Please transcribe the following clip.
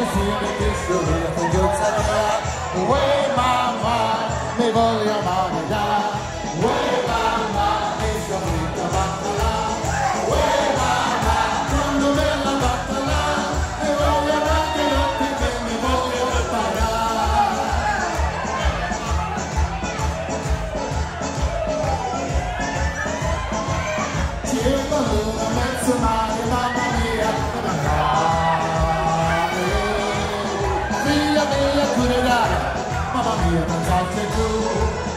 insieme che storia singhiozza uè mamma, mi voglio amare da uè mamma, che scabrita battala uè mamma, quando me la battala e voglio anche gli occhi che mi voglio preparare. Circa l'una mezzo mare, mamma mia, come andare via via curare, mamma mia non so se tu